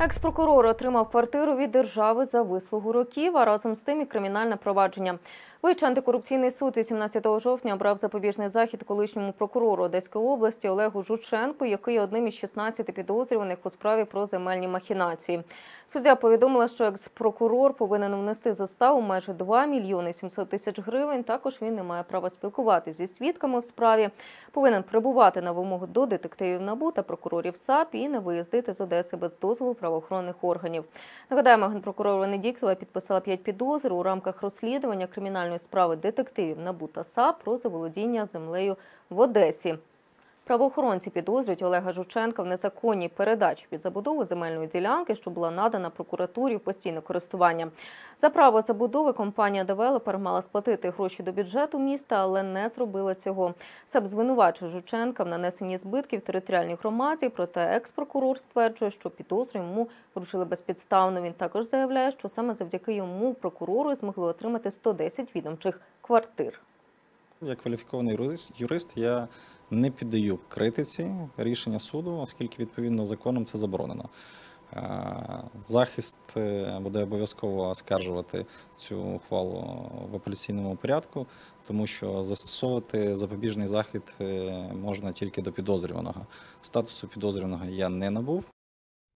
Екс-прокурор отримав квартиру від держави за вислугу років, а разом з тим і кримінальне провадження. Вищий антикорупційний суд 18 жовтня обрав запобіжний захід колишньому прокурору Одеської області Олегу Жученку, який є одним із 16 підозрюваних у справі про земельні махінації. Суддя повідомила, що екс-прокурор повинен внести заставу майже 2 мільйони 700 тисяч гривень. Також він не має права спілкуватися зі свідками в справі, повинен прибувати на вимогу до детективів НАБУ та прокурорів САП і не виїздити з Одеси без дозволу правоохоронних органів. Нагадаємо, генпрокурор Венедіктова підписала 5 підозр у рамках розслідування кримінальної справи детективів НАБУ та САП про заволодіння землею в Одесі. Правоохоронці підозрюють Олега Жученка в незаконній передачі під забудову земельної ділянки, що була надана прокуратурі в постійне користування. За право забудови компанія-девелопер мала сплатити гроші до бюджету міста, але не зробила цього. САП звинувачує Жученка в нанесенні збитків територіальній громаді, проте екс-прокурор стверджує, що підозру йому вручили безпідставно. Він також заявляє, що саме завдяки йому прокурори змогли отримати 110 відомчих квартир. Як кваліфікований юрист я не піддаю критиці рішення суду, оскільки відповідно законом це заборонено. Захист буде обов'язково оскаржувати цю ухвалу в апеляційному порядку, тому що застосовувати запобіжний захід можна тільки до підозрюваного. Статусу підозрюваного я не набув,